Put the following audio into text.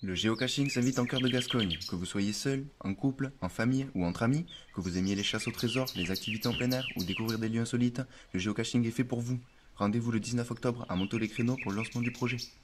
Le géocaching s'invite en cœur de Gascogne. Que vous soyez seul, en couple, en famille ou entre amis, que vous aimiez les chasses au trésor, les activités en plein air ou découvrir des lieux insolites, le géocaching est fait pour vous. Rendez-vous le 19 octobre à Montaut-les-Créneaux pour le lancement du projet.